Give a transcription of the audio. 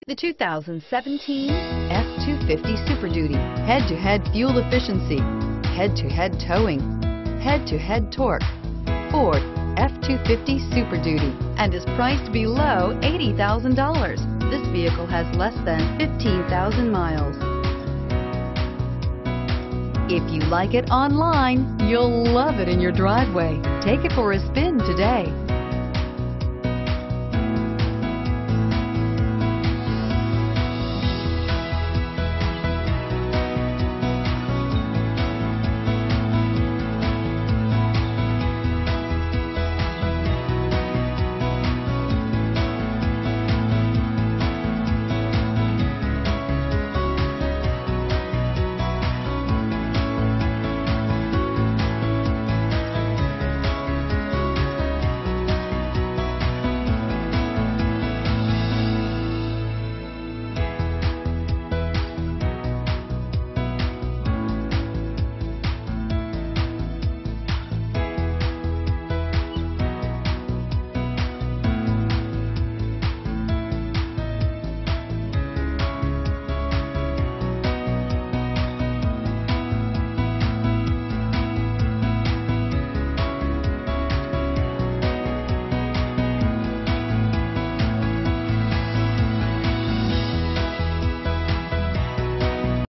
The 2017 F-250 Super Duty. Head-to-head fuel efficiency, head-to-head towing, head-to-head torque. Ford F-250 Super Duty, and is priced below $80,000. This vehicle has less than 15,000 miles. If you like it online, you'll love it in your driveway. Take it for a spin today.